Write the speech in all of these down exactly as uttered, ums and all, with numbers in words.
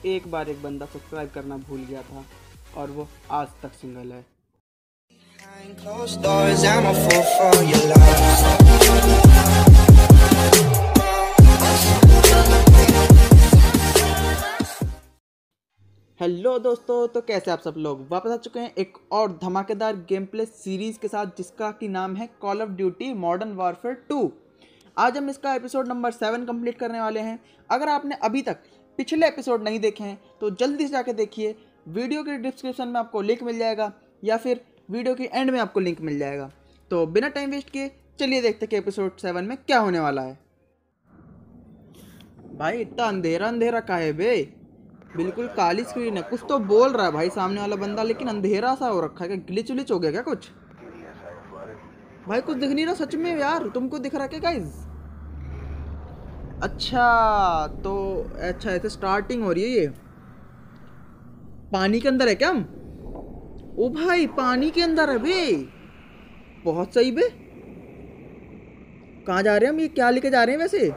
एक बार एक बंदा सब्सक्राइब करना भूल गया था और वो आज तक सिंगल है। हेलो दोस्तों, तो कैसे आप सब लोग वापस आ चुके हैं एक और धमाकेदार गेम प्ले सीरीज़ के साथ जिसका कि नाम है call of duty modern warfare two. आज हम इसका एपिसोड नंबर सेवन कंप्लीट करने वाले हैं। अगर आपने अभी तक पिछले एपिसोड नहीं देखे हैं तो जल्दी से जाके देखिए। वीडियो के डिस्क्रिप्शन में आपको लिंक मिल जाएगा या फिर वीडियो के एंड में आपको लिंक मिल जाएगा। तो बिना टाइम वेस्ट किए चलिए देखते कि एपिसोड सेवन में क्या होने वाला है। भाई इतना अंधेरा अंधेरा का है बे, बिल्कुल काली स्क्रीन है। कुछ तो बोल रहा है भाई सामने वाला बंदा, लेकिन अंधेरा सा हो रखा है। क्या ग्लिच उलिच हो गया क्या कुछ? भाई कुछ दिख नहीं रहा सच में यार। तुमको दिख रहा क्या गाइस? अच्छा तो अच्छा ऐसे स्टार्टिंग हो रही है। ये पानी के अंदर है क्या हम? ओ भाई पानी के अंदर है बे, बहुत सही बे। कहाँ जा रहे हैं हम? ये क्या लेके जा रहे हैं वैसे?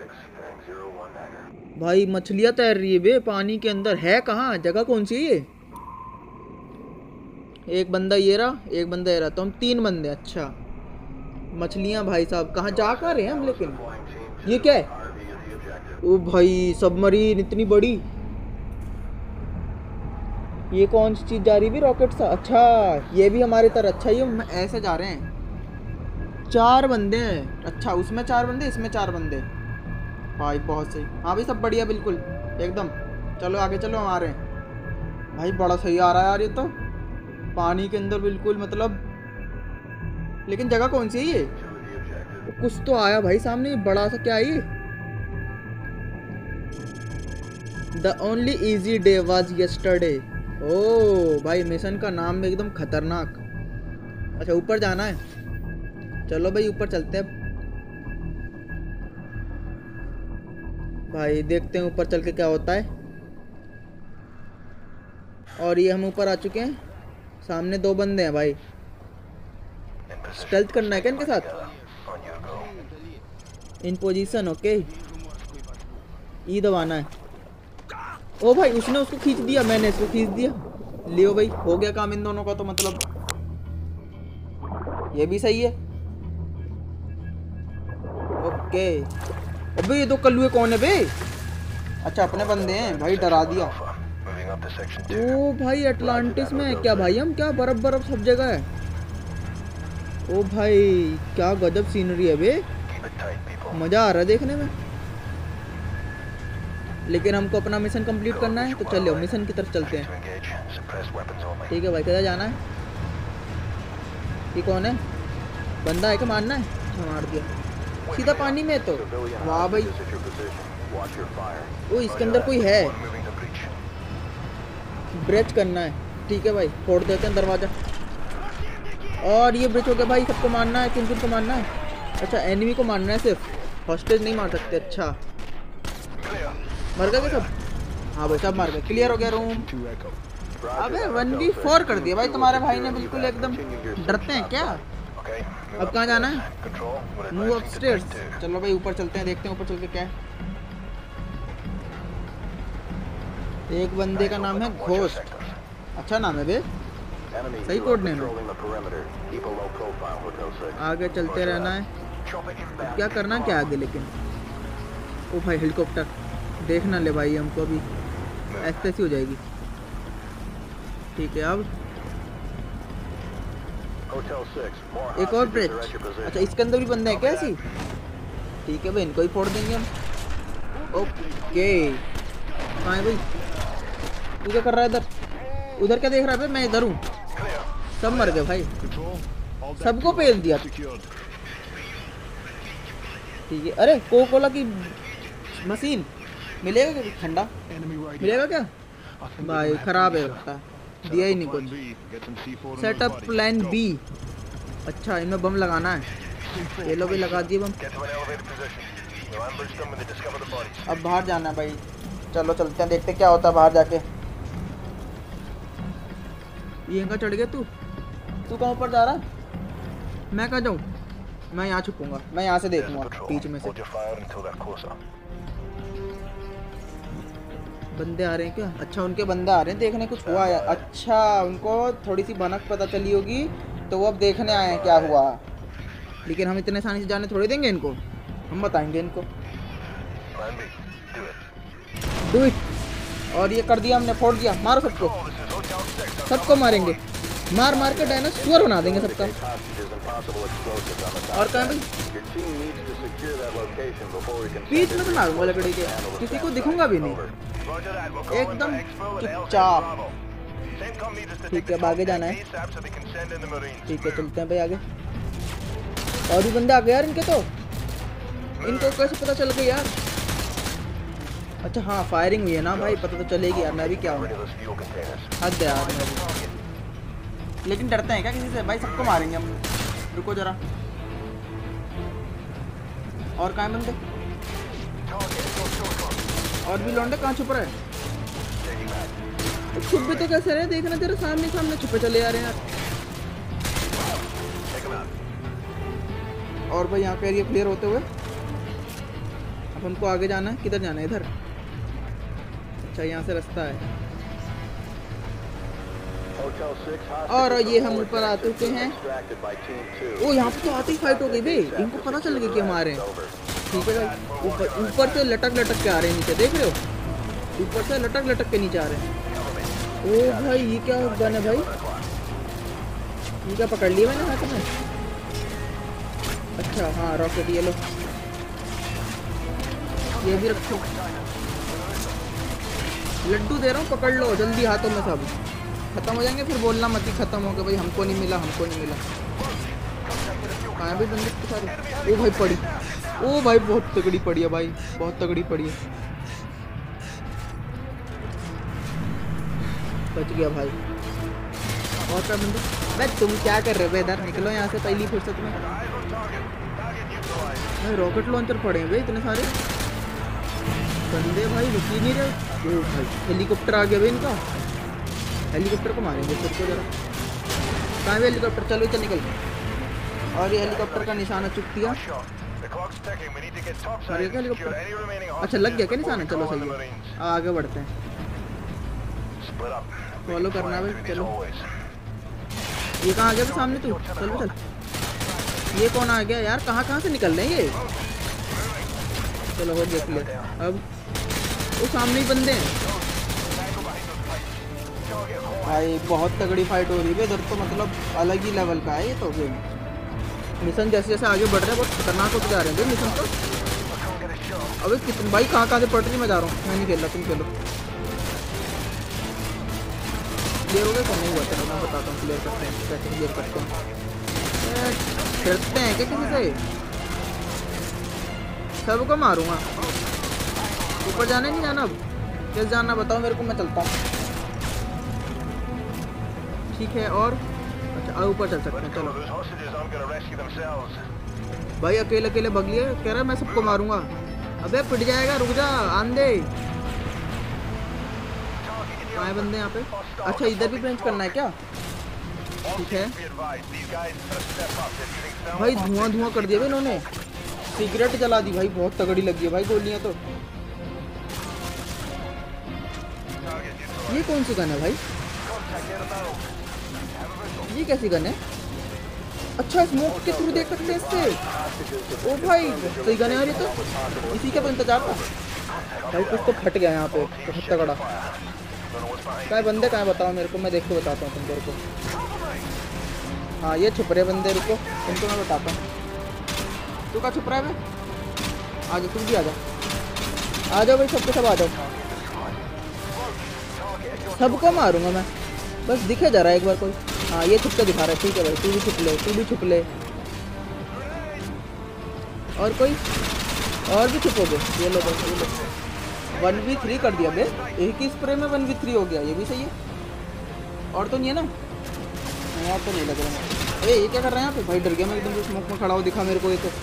भाई मछलियां तैर रही है बे पानी के अंदर। है कहाँ? जगह कौन सी है ये? एक बंदा ये रहा, एक बंदा ये रहा, तो हम तीन बंदे। अच्छा मछलियां भाई साहब कहाँ जा कर रहे हैं हम? लेकिन ये क्या है? ओ भाई सबमरीन इतनी बड़ी। ये कौन सी चीज जा रही है? रॉकेट सा। अच्छा ये भी हमारी तरह। अच्छा ये ऐसे जा रहे हैं। चार बंदे हैं। अच्छा उसमें चार बंदे, इसमें चार बंदे। भाई बहुत सही। हाँ भाई सब बढ़िया बिल्कुल एकदम। चलो आगे चलो, हम आ रहे हैं। भाई बड़ा सही आ रहा है यार ये तो, पानी के अंदर बिल्कुल मतलब। लेकिन जगह कौन सी है ये? कुछ तो आया भाई सामने, बड़ा सा क्या है ये? The only easy day was yesterday. ओ भाई मिशन का नाम भी एकदम खतरनाक। अच्छा ऊपर जाना है, चलो भाई ऊपर चलते हैं भाई। देखते हैं ऊपर चल के क्या होता है। और ये हम ऊपर आ चुके हैं। सामने दो बंदे हैं भाई। स्टेल्थ करना है क्या इनके साथ? इन पोजीशन। ओके ई दबाना है। ओ भाई उसने उसको खींच दिया, मैंने इसको खींच दिया। लियो भाई हो गया काम इन दोनों का तो मतलब। ये भी सही है। ओके अबे ये दो कल्लुए कौन है बे? अच्छा अपने बंदे हैं भाई, डरा दिया। ओ भाई अटलांटिस में है क्या भाई हम? क्या बर्फ बर्फ सब जगह है। ओ भाई क्या गजब सीनरी है बे, मजा आ रहा है देखने में। लेकिन हमको अपना मिशन कंप्लीट करना है तो चलो मिशन की तरफ चलते हैं। ठीक है भाई किधर जाना है? ये कौन है? बंदा है क्या? मारना है? अच्छा मार दिया सीधा पानी में तो। वाह भाई। ओ इसके अंदर कोई है, ब्रेच करना है। ठीक है भाई फोड़ देते हैं दरवाजा। और ये ब्रेच हो गया भाई। सबको मारना है? किन किन को मारना है? अच्छा एनिमी को मारना है सिर्फ, हॉस्टेज नहीं मार सकते। अच्छा मर गए सब? हाँ भाई सब मर गए। क्लियर हो गया रूम। अबे वन वी फोर कर दिया भाई तुम्हारे भाई ने बिल्कुल एकदम। डरते हैं क्या? अब कहाँ जाना है? Move upstairs. चलो भाई ऊपर चलते हैं, देखते हैं ऊपर चल के क्या है। एक बंदे का नाम है घोस्ट। अच्छा नाम है बे, सही कोड नेम है। आगे चलते रहना है। क्या करना क्या आगे? लेकिन ओ भाई हेलीकॉप्टर देखना ले भाई हमको, अभी ऐसे ऐसी हो जाएगी। ठीक है अब एक और ब्रेच। अच्छा इसके अंदर भी बंदे हैं क्या ऐसी? ठीक है भाई इनको ही फोड़ देंगे हम। ओके कहाँ है भाई? तू क्या कर रहा है इधर? उधर क्या देख रहा है भाई? मैं इधर हूँ। सब मर गए भाई, सबको पेल दिया। ठीक है। अरे कोका कोला की मशीन मिलेगा क्या? ठंडा मिलेगा क्या? भाई खराब है लगता है, दिया ही नहीं कुछ। Setup plan B. अच्छा इनमें बम लगाना है। ये लो भी लगा दिए बम। अब बाहर जाना है भाई। चलो चलते हैं, देखते क्या होता है बाहर जाके। ये कहाँ चढ़ गया तू? तू कहाँ ऊपर जा रहा है? मैं कहाँ जाऊँ? मैं यहाँ छुपूंगा, मैं यहाँ से देखूंगा बीच में से। बंदे आ रहे हैं क्या? अच्छा उनके बंदे आ रहे हैं देखने, कुछ हुआ है। अच्छा उनको थोड़ी सी भनक पता चली होगी तो वो अब देखने आए हैं क्या हुआ। लेकिन हम इतने आसानी से जाने थोड़ी देंगे इनको, हम बताएंगे इनको। Do it. और ये कर दिया हमने, फोड़ दिया। मारो सबको, सबको मारेंगे, मार मार के डायनासोर बना देंगे सबका। और कहाँ भाई? बीच में तो मारूंगा लकड़ी के, किसी को दिखूंगा भी नहीं, एकदम चुपचाप। ठीक है अब आगे जाना है। ठीक है चलते हैं भाई आगे। और भी बंदे आ गए यार इनके, तो इनको कैसे पता चल गया यार? अच्छा हाँ फायरिंग हुई है ना भाई, पता तो चलेगी यार। मैं भी क्या हूँ, हद है यार मैं भी। लेकिन डरते हैं क्या किसी से भाई? सबको मारेंगे हम। रुको जरा, और कहाँ बंदे? और भी लौंडे कहाँ छुप रहे हैं? छुप भी तो कैसे रहे, देखना तेरे सामने सामने छुपे चले आ रहे हैं यार। और भाई यहाँ पे एरिया क्लियर होते हुए अब हमको आगे जाना है। किधर जाना है? इधर। अच्छा यहाँ से रास्ता है। और ये हम ऊपर आ चुके हैं। ओ यहाँ पे तो आती ही फाइट हो गई भाई, इनको पता चल गया कि हमारे। ठीक है भाई, ऊपर ऊपर से लटक लटक के आ रहे हैं नीचे, देख रहे हो? ऊपर से लटक लटक के नीचे आ रहे हैं। ओ भाई ये क्या गन है भाई? ये क्या पकड़ लिया मैंने हाथ में? अच्छा हाँ रॉकेट, ये लो, ये भी रखो। लड्डू दे रहा हूँ, पकड़ लो जल्दी हाथों में, सब खत्म हो जाएंगे फिर बोलना मत ही खत्म हो गए भाई, हमको नहीं मिला, हमको नहीं मिला। हाँ भाई बंदूक के सारे। ओ भाई पड़ी, ओ भाई बहुत तगड़ी पड़ी है भाई, बहुत तगड़ी पड़ी है। बच गया भाई। और क्या बंदूक? भाई तुम क्या कर रहे हो इधर? निकलो यहाँ से पहली फुर्सत में। भाई रॉकेट लॉन्चर पड़े हैं भाई इतने सारे बंदे, भाई रुक ही नहीं रहे। ओ भाई हेलीकॉप्टर आ गया भाई इनका, हेलीकॉप्टर को मारेंगे सबको जरा। कहाँ है हेलीकॉप्टर? चलो चल निकल। और ये हेलीकॉप्टर का निशाना चुक दिया। अरे क्या हेलीकॉप्टर? अच्छा लग गया क्या निशाना? चलो सही है, आगे बढ़ते हैं। फॉलो करना है भाई, चलो। ये कहाँ आ गया सामने तू? चलो चल। ये कौन आ गया यार? कहाँ कहाँ से निकल रहे हैं ये? चलो हो देख ले। अब वो सामने ही बंदे हैं भाई, बहुत तगड़ी फाइट हो रही है इधर तो, मतलब अलग ही लेवल का है ये तो गेम। मिशन जैसे जैसे आगे बढ़ रहे हैं बहुत खतरनाक होते जा रहे हैं मिशन तो। अबे कितने भाई कहाँ कहाँ से पड़ रही? मैं जा रहा हूँ, मैं नहीं खेल रहा, तुम खेलो। क्लियर हो गया क्या? नहीं हुआ, चलो मैं बताता हूँ क्लियर करते हैं कैसे क्लियर करते हैं। खेलते हैं क्या किसी से? सबको मारूंगा। ऊपर जाने नहीं जाना? अब कैसे जाना बताओ मेरे को, मैं चलता हूँ। ठीक है और अच्छा ऊपर चल सकते हैं, चलो। भाई अकेले अकेले भग लिए, कह रहा है मैं सबको मारूंगा। अबे पिट जाएगा, रुक जा आंधे। कहाँ है बंदे यहाँ पे? अच्छा इधर भी ब्रेंच करना है क्या? ठीक है भाई, धुआं धुआं कर दिया भाई इन्होंने, सिगरेट जला दी भाई, बहुत तगड़ी लगी है भाई गोलियां तो। ये कौन सी गन है भाई? ये कैसी गन है? अच्छा स्मोक के थ्रू देख सकते हैं इससे। ओ भाई सही गन है यार ये तो, इसी का तो इंतजार था भाई। कुछ तो फट गया यहाँ पे, बहुत तगड़ा। क्या बंदे कहाँ बताओ मेरे को, मैं देख के बताता हूँ तुम मेरे को। हाँ ये छुप रहे बंदे, रुको तुमको मैं बताता हूँ। तू कहाँ छुप रहा है भाई? आ जाओ तुम भी, आ जाओ आ जाओ भाई, सबके सब आ जाओ। सबको मारूंगा मैं, बस दिखे जा रहा है एक बार कोई। हाँ ये छुप के दिखा रहा है, ठीक है भाई, तू भी छुप ले, तू भी छुप ले। और कोई और भी छुपोगे? ये लो बस, ये लो। वन वी थ्री कर दिया बे, एक ही स्प्रे में वन वी थ्री हो गया, ये भी सही है। और तो नहीं है ना? यहाँ तो नहीं लग रहा। अरे ये क्या कर रहा है यहाँ पे? भाई डर गया मैं एकदम से, स्मोक में खड़ा हो दिखा मेरे को ये तो।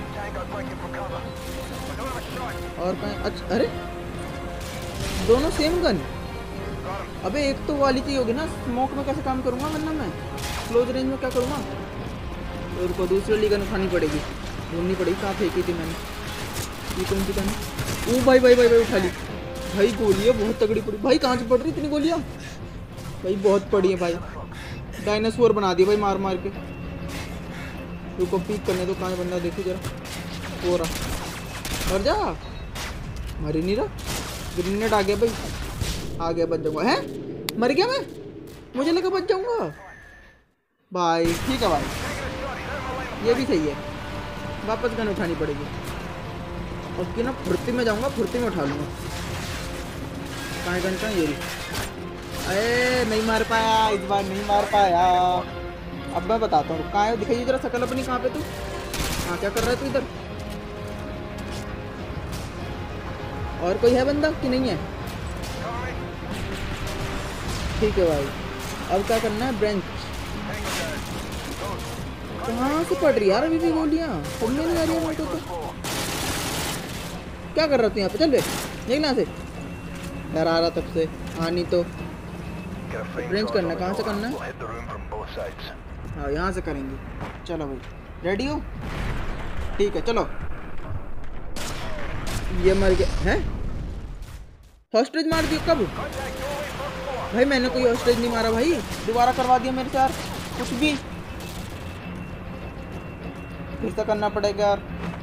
और कहीं? अच्छा अरे दोनों सेम गन। अबे एक तो वाली चीज होगी ना, स्मोक में कैसे काम करूँगा वरना मैं क्लोज रेंज में क्या करूँगा? तो उनको दूसरी वाली गन उठानी पड़ेगी, ढूंढनी पड़ेगी। कहाँ फेंकी थी मैंने? ये कौन सी गन? ओ भाई भाई भाई भाई उठा ली, भाई गोलियाँ बहुत तगड़ी पड़ी भाई। कहाँ से पड़ रही इतनी गोलियाँ भाई? बहुत पड़ी है भाई। डायनासोर बना दिया भाई मार मार के। रुको पीक करने दो। कहाँ है बंदा? देखो जरा। हो रहा मर जा। मर ही नहीं रहा। ग्रेनेड आ गया भाई। आ गया बच जाऊंगा। है मर गया मैं? मुझे लगा बच जाऊंगा भाई। ठीक है भाई ये भी सही है। वापस गन उठानी पड़ेगी। उसकी ना फुर्ती में जाऊंगा। फुर्ती में उठा लूंगा। कहाँ गन का? ये अरे नहीं मार पाया इस बार। नहीं मार पाया। अब मैं बताता हूँ कहाँ है। दिखाइए जरा शकल अपनी। कहाँ पे तू? हाँ क्या कर रहा है तू इधर? और कोई है बंदा कि नहीं है? ठीक है भाई। अब क्या करना है? ब्रेंच। कहाँ से पड़ रही यार अभी भी गोलियाँ? समझ नहीं आ रही है मेरे को तो। क्या कर रहा तू यहाँ पे? चल बे देख ना से। डर आ रहा तब से। हाँ नहीं तो ब्रेंच करना। कहाँ से करना है? हाँ यहाँ से करेंगे। चलो भाई रेडी हो? ठीक है चलो। ये मर गया है। हॉस्टेज मार दिया कब भाई? मैंने कोई हॉस्टेज नहीं मारा भाई। दोबारा करवा दिया मेरे से यार कुछ भी। फिर से करना पड़ेगा यार।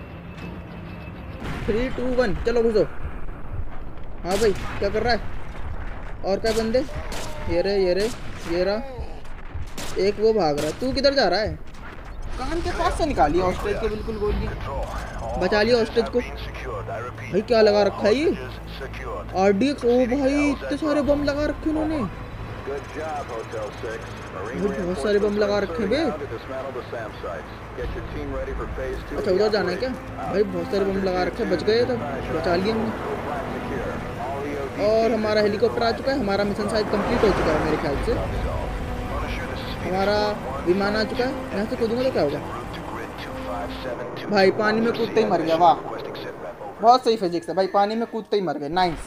थ्री टू वन चलो घुसो। हाँ भाई क्या कर रहा है? और क्या बंदे? ये रे ये रे ये रहा। एक वो भाग रहा है। तू किधर जा रहा है? कान के पास से निकाली हॉस्टेज को बिल्कुल गोलियां। बचा लिया हॉस्टेज को भाई। क्या लगा रखा है ये? आरडीएक्स। ओ भाई इतने सारे बम लगा रखे उन्होंने। बहुत सारे बम लगा रखे बे। अच्छा उधर जाना है क्या भाई? बहुत सारे बम लगा रखे। बच गए तो बचा लिए हमने। और हमारा हेलीकॉप्टर आ चुका है। हमारा मिशन शायद कंप्लीट हो चुका है मेरे ख्याल से। हमारा विमान आ चुका है। यहाँ से कूदूंगा तो क्या होगा? भाई पानी में कूदते ही मर गया। वाह बहुत सही फिजिक्स है भाई। पानी में कूदते ही मर गए। नाइस।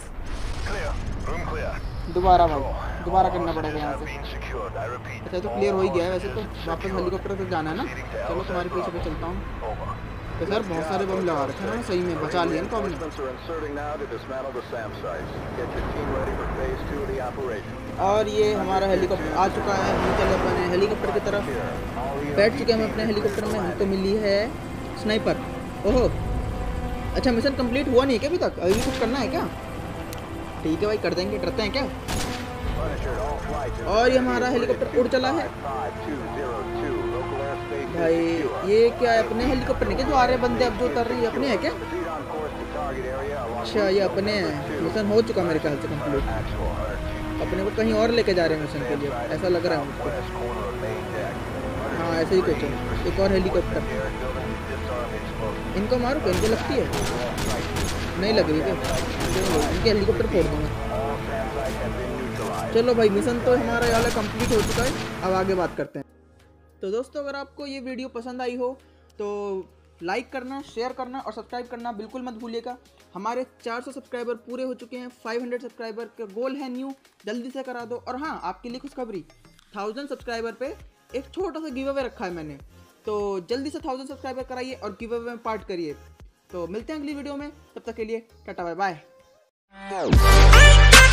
दोबारा भाई दोबारा करना पड़ेगा यहाँ से। अच्छा तो क्लियर हो ही गया है वैसे तो। वापस हेलीकॉप्टर तक जाना है ना। चलो तुम्हारे पीछे पे चलता हूँ। तो सर बहुत सारे बम लगा रखे हैं ना। सही में बचा लिए इनको हमने। और ये हमारा हेलीकॉप्टर आ चुका है। हम चले अपने हेलीकॉप्टर की तरफ। बैठ चुके हैं हम अपने हेलीकॉप्टर में। हमको मिली है स्नाइपर। ओहो अच्छा मिशन कंप्लीट हुआ नहीं है क्या अभी तक? अभी कुछ करना है क्या? ठीक है भाई कर देंगे। डरते हैं क्या? और ये हमारा हेलीकॉप्टर उड़ चला है भाई। ये क्या है? अपने हेलीकॉप्टर नहीं क्या जो आ रहे बंदे अब जो उतर रही है? अपने है क्या? अच्छा ये अपने हैं। मिशन हो चुका मेरे ख्याल से कंप्लीट। अपने को कहीं और लेके जा रहे हैं मिशन के लिए ऐसा लग रहा है मुझको। हाँ ऐसे ही कुछ है। एक और हेलीकॉप्टर। इनको मारो क्या? इनको लगती है? नहीं लग रही क्या? इनके हेलीकॉप्टर फोड़ दूंगा। चलो भाई मिशन तो हमारा वाला कंप्लीट हो चुका है। अब आगे बात करते हैं। तो दोस्तों अगर आपको ये वीडियो पसंद आई हो तो लाइक करना, शेयर करना और सब्सक्राइब करना बिल्कुल मत भूलिएगा। हमारे चार सौ सब्सक्राइबर पूरे हो चुके हैं। पाँच सौ सब्सक्राइबर का गोल है न्यू। जल्दी से करा दो। और हाँ आपके लिए खुशखबरी, थाउजेंड सब्सक्राइबर पे एक छोटा सा गिव अवे रखा है मैंने। तो जल्दी से थाउजेंड सब्सक्राइबर कराइए और गिव अवे में पार्ट करिए। तो मिलते हैं अगली वीडियो में। तब तक के लिए टाटा बाय बाय।